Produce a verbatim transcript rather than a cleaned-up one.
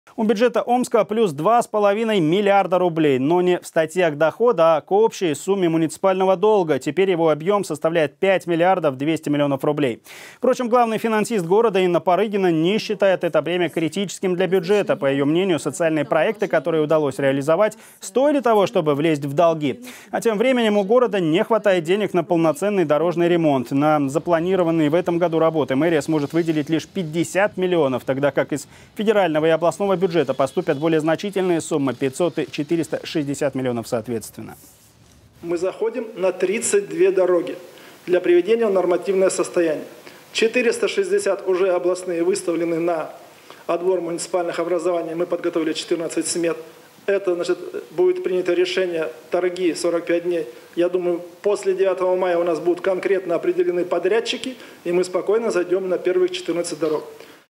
У бюджета Омска плюс два с половиной миллиарда рублей, но не в статьях дохода, а к общей сумме муниципального долга. Теперь его объем составляет пять миллиардов двести миллионов рублей. Впрочем, главный финансист города Инна Парыгина не считает это бремя критическим для бюджета. По ее мнению, социальные проекты, которые удалось реализовать, стоили того, чтобы влезть в долги. А тем временем у города не хватает денег на полноценный дорожный ремонт. На запланированные в этом году работы мэрия сможет выделить лишь пятьдесят миллионов, тогда как из федерального и областного бюджета поступят более значительные суммы – пятьсот и четыреста шестьдесят миллионов соответственно. Мы заходим на тридцать две дороги для приведения в нормативное состояние. четыреста шестьдесят уже областные выставлены на отбор муниципальных образований. Мы подготовили четырнадцать смет. Это, значит, будет принято решение, торги сорок пять дней. Я думаю, после девятого мая у нас будут конкретно определены подрядчики, и мы спокойно зайдем на первых четырнадцать дорог.